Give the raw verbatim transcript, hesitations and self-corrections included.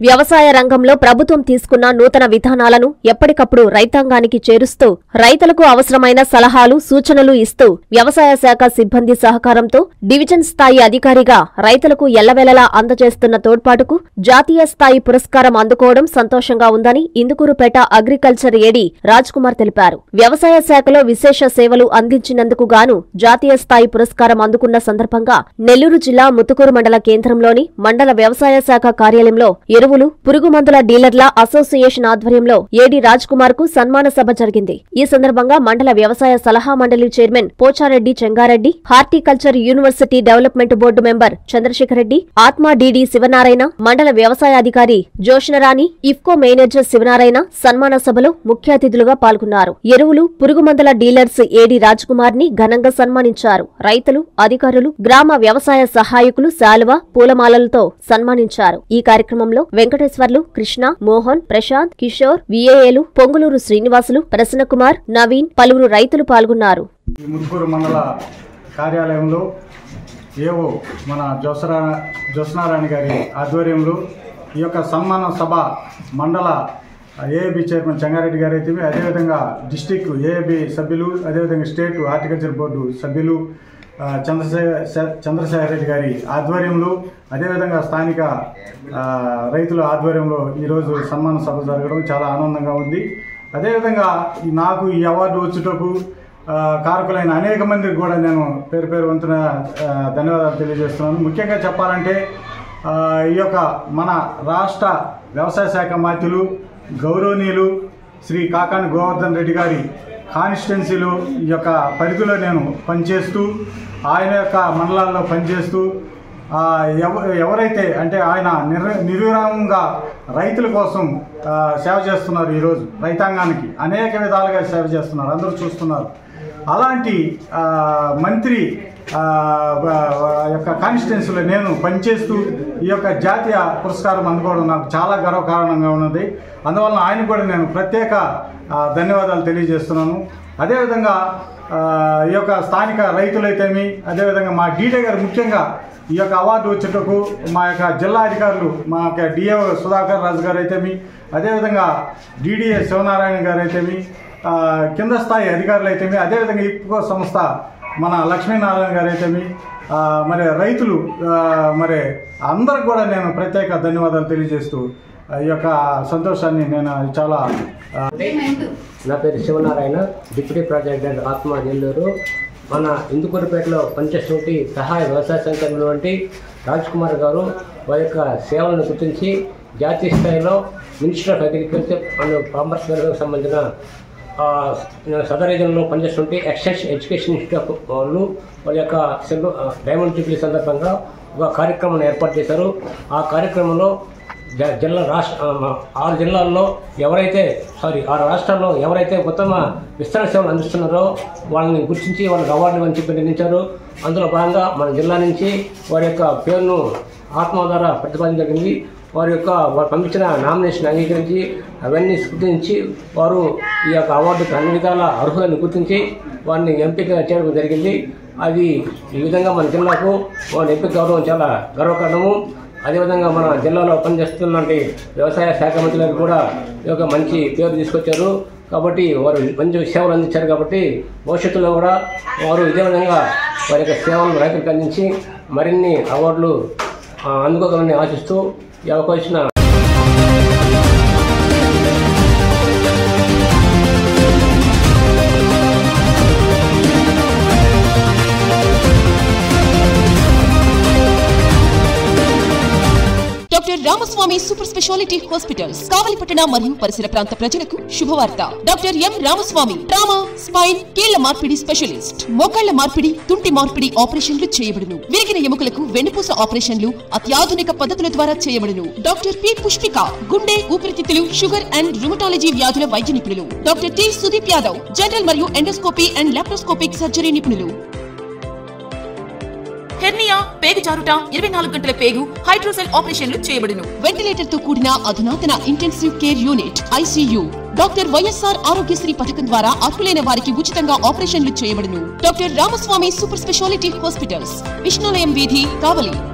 వ్యవసాయ రంగంలో ప్రభుత్వం తీసుకున్న నూతన విధానాలను ఎప్పటికప్పుడు రైతాంగానికి చేరుస్తూ రైతులకు అవసరమైన సలహాలు సూచనలు ఇస్తూ వ్యవసాయ శాఖ సిబ్బంది సహకారంతో డివిజన్ స్థాయి అధికారిగా రైతులకు ఎల్లవేళలా అందజేస్తున్న తోడ్పాటుకు జాతీయ స్థాయి పురస్కారం అందుకోవడం సంతోషంగా ఉందని ఇందుకూరుపేట అగ్రికల్చర్ ఏడీ రాజ్ కుమార్ తెలిపారు. వ్యవసాయ శాఖలో విశేష సేవలు అందించినందుకు గాను జాతీయ స్థాయి పురస్కారం అందుకున్న సందర్భంగా నెల్లూరు జిల్లా ముత్తుకూరు మండల కేంద్రంలోని మండల వ్యవసాయ శాఖ కార్యాలయంలో ఎరువులు పురుగుమందుల డీలర్ల అసోసియేషన్ ఆధ్వర్యంలో ఏడీ రాజ్ కుమార్ కు సన్మాన సభ జరిగింది. ఈ సందర్భంగా మండల వ్యవసాయ సలహా మండలి chairman Pochareddy Chengareddy, horticulture university development board member Chandrasekhar Reddy, ATMA DD Sivanarayana, మండల వ్యవసాయ అధికారి జోష్నరాణి, ఇఫ్కో మేనేజర్ శివనారాయణ సన్మాన సభలో ముఖ్య అతిథులుగా పాల్గొన్నారు. ఎరువులు పురుగుమందుల డీలర్స్ ఏడీ రాజ్ కుమార్ ని ఘనంగా సన్మానించారు. రైతులు, అధికారులు, గ్రామ వ్యవసాయ సహాయకులు శాలువ, పూలమాలలతో సన్మానించారు. ఈ కార్యక్రమంలో వెంకటేశ్వర్లు, కృష్ణ, మోహన్, ప్రశాంత్, కిషోర్, విఏఏలు, పొంగులూరు శ్రీనివాసులు, ప్రసన్నకుమార్, నవీన్, పలువురు రైతులు పాల్గొన్నారు. ముత్తుకూరు మండల కార్యాలయంలో ఏవో మన జోసరా జోస్నారాణి గారి ఆధ్వర్యంలో ఈ యొక్క సన్మాన సభ మండల ఏఏబి చైర్మన్ చెంగారెడ్డి గారు అయితే, అదేవిధంగా డిస్టిక్ ఏఏబి సభ్యులు, అదేవిధంగా స్టేట్ హార్టికల్చర్ బోర్డు సభ్యులు చంద్రశేఖర్ చంద్రశేఖర్ రెడ్డి గారి ఆధ్వర్యంలో, అదేవిధంగా స్థానిక రైతుల ఆధ్వర్యంలో ఈరోజు సన్మాన సభ జరగడం చాలా ఆనందంగా ఉంది. అదేవిధంగా నాకు ఈ అవార్డు వచ్చుటకు కారకులైన అనేక మందికి కూడా నేను పేరు పేరు వంతున ధన్యవాదాలు తెలియజేస్తున్నాను. ముఖ్యంగా చెప్పాలంటే ఈ యొక్క మన రాష్ట్ర వ్యవసాయ శాఖ మంత్రులు గౌరవనీయులు శ్రీ కాకాని గోవర్ధన్ రెడ్డి గారి కాన్స్టిట్యున్సీలో ఈ యొక్క పరిధిలో నేను పనిచేస్తూ, ఆయన యొక్క మండలాల్లో పనిచేస్తూ ఎవరైతే అంటే ఆయన నిర్ నిర్విరామంగా రైతుల కోసం సేవ చేస్తున్నారు. ఈరోజు రైతాంగానికి అనేక విధాలుగా సేవ చేస్తున్నారు, అందరూ చూస్తున్నారు. అలాంటి మంత్రి యొక్క కాన్స్టిట్యున్సీలో నేను పనిచేస్తూ ఈ యొక్క జాతీయ పురస్కారం అందుకోవడం నాకు చాలా గర్వకారణంగా ఉన్నది. అందువలన ఆయన కూడా నేను ప్రత్యేక ధన్యవాదాలు తెలియజేస్తున్నాను. అదేవిధంగా ఈ యొక్క స్థానిక రైతులైతేమి, అదేవిధంగా మా డీడే గారు ముఖ్యంగా ఈ యొక్క అవార్డు వచ్చేటకు మా యొక్క జిల్లా అధికారులు, మా యొక్క డిఏ సుధాకర్ రాజు గారు అయితేమి, అదేవిధంగా డిడిఏ శివనారాయణ గారు అయితేమి, కింద స్థాయి అధికారులు అయితేమి, అదేవిధంగా ఇఫ్కో సంస్థ మన లక్ష్మీనారాయణ గారు అయితేమి, మరి రైతులు మరి అందరికి కూడా నేను ప్రత్యేక ధన్యవాదాలు తెలియజేస్తూ ఈ యొక్క సంతోషాన్ని నేను చాలా. నా పేరు శివనారాయణ, డిప్యూటీ ప్రాజెక్ట్ ఆత్మ నెల్లూరు. మన ఇందుకూరుపేటలో పనిచేస్తున్నటువంటి సహాయ వ్యవసాయ సంఘంలో రాజ్ కుమార్ గారు వారి యొక్క సేవలను గుర్తించి జాతీయ స్థాయిలో minister of agriculture and farmers సంబంధించిన సదర్ రీజన్లో పనిచేస్తుంటే ఎక్స్టెన్షన్ ఎడ్యుకేషన్ ఇన్స్టిట్యూట్ వాళ్ళు వాళ్ళ యొక్క డైమండ్ జూబ్లీ సందర్భంగా ఒక కార్యక్రమం ఏర్పాటు చేశారు. ఆ కార్యక్రమంలో జిల్లా రాష్ట్ర ఆరు జిల్లాల్లో ఎవరైతే సారీ ఆరు రాష్ట్రాల్లో ఎవరైతే ఉత్తమ విస్తరణ సేవలు అందిస్తున్నారో వాళ్ళని గుర్తించి వాళ్ళకి అవార్డులు అని చెప్పి నిర్ణయించారు. అందులో భాగంగా మన జిల్లా నుంచి వారి యొక్క పేరును ఆత్మ ద్వారా ప్రతిపాదించడం జరిగింది. వారి యొక్క వారు పంపించిన నామినేషన్ అంగీకరించి అవన్నీ గుర్తించి వారు ఈ యొక్క అవార్డుకు అన్ని విధాల అర్హులను గుర్తించి వారిని ఎంపిక చేయడం జరిగింది. అది ఈ విధంగా మన జిల్లాకు వారిని ఎంపిక కావడం చాలా గర్వకారణము. అదేవిధంగా మన జిల్లాలో పనిచేస్తున్నటువంటి వ్యవసాయ శాఖ మంత్రులకు కూడా ఈ యొక్క మంచి పేరు తీసుకొచ్చారు. కాబట్టి వారు మంచి సేవలు అందించారు. కాబట్టి భవిష్యత్తులో కూడా వారు ఇదే విధంగా వారి యొక్క సేవలను రైతులకు అందించి మరిన్ని అవార్డులు అందుకోగలని ఆశిస్తూ ఈ అవకాశం doctor Ramaswamy super speciality hospitals కావలిపట్టణ మరియు పరిసర ప్రాంత ప్రజలకు శుభవార్త. Doctor M Ramaswamy trauma, spine, కీళ్ల మార్పిడి స్పెషలిస్ట్. మోకాళ్ల మార్పిడి, తుంటి మార్పిడి ఆపరేషన్లు చేయబడును. విరిగిన ఎముకలకు వెన్నుపూస ఆపరేషన్లు అత్యాధునిక పద్ధతుల ద్వారా చేయబడును. డాక్టర్ పి పుష్పిక గుండె, ఊపిరితిత్తులు, షుగర్ అండ్ రుమటాలజీ వ్యాధుల వైద్య నిపుణులు. Doctor T Sudeep Yadav general మరియు ఎండోస్కోపీ అండ్ లాప్రోస్కోపిక్ సర్జరీ నిపుణులు. హెర్నియా, పేగు జారుట, ఇరవై నాలుగు గంటల పేగు హైడ్రోసెల్ ఆపరేషన్లు చేయబడును. వెంటిలేటర్ తో కూడిన అధునాతన intensive care unit ICU. Doctor YSR Aarogyasri పథకం ద్వారా అర్హులైన వారికి ఉచితంగా ఆపరేషన్లు చేయబడును. Doctor Ramaswamy super speciality hospitals, Vishnulayam వీధి, కావలి.